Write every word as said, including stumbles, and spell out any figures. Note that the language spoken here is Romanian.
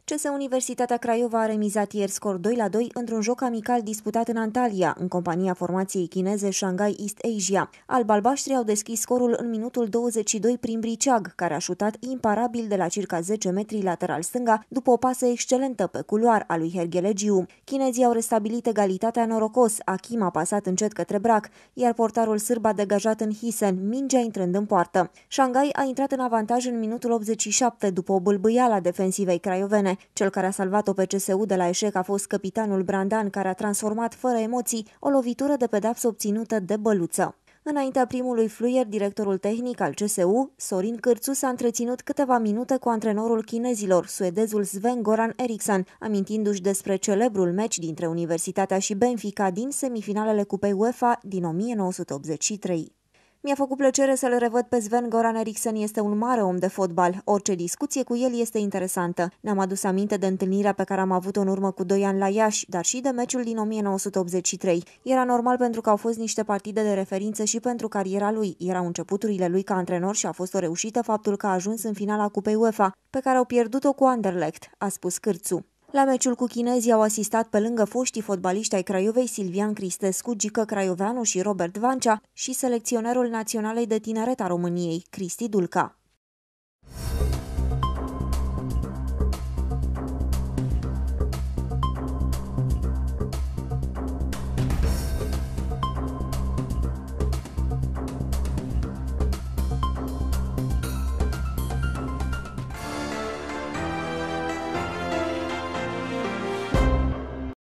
C S Universitatea Craiova a remizat ieri scor doi la doi într-un joc amical disputat în Antalya, în compania formației chineze Shanghai East Asia. Alb-albaștri au deschis scorul în minutul douăzeci și doi prin Briceag, care a șutat imparabil de la circa zece metri lateral stânga, după o pasă excelentă pe culoar a lui Herghelegiu. Chinezii au restabilit egalitatea norocos, Achim a pasat încet către Brac, iar portarul sârb a degajat în Hisen, mingea intrând în poartă. Shanghai a intrat în avantaj în minutul optzeci și șapte după o bâlbâială a defensivei craiovene. Cel care a salvat-o pe C S U de la eșec a fost capitanul Brandan, care a transformat fără emoții o lovitură de pedapsă obținută de băluță. Înaintea primului fluier, directorul tehnic al C S U, Sorin Cârțu, s-a întreținut câteva minute cu antrenorul chinezilor, suedezul Sven-Goran Eriksson, amintindu-și despre celebrul meci dintre Universitatea și Benfica din semifinalele Cupei UEFA din o mie nouă sute optzeci și trei. Mi-a făcut plăcere să-l revăd pe Sven-Goran Eriksson, este un mare om de fotbal. Orice discuție cu el este interesantă. Ne-am adus aminte de întâlnirea pe care am avut-o în urmă cu doi ani la Iași, dar și de meciul din o mie nouă sute optzeci și trei. Era normal pentru că au fost niște partide de referință și pentru cariera lui. Erau începuturile lui ca antrenor și a fost o reușită faptul că a ajuns în finala Cupei UEFA, pe care au pierdut-o cu Anderlecht, a spus Cârțu. La meciul cu chinezii au asistat pe lângă foștii fotbaliști ai Craiovei Silvian Cristescu, Gică Craioveanu și Robert Vancea și selecționerul Naționalei de Tineret a României, Cristi Dulca.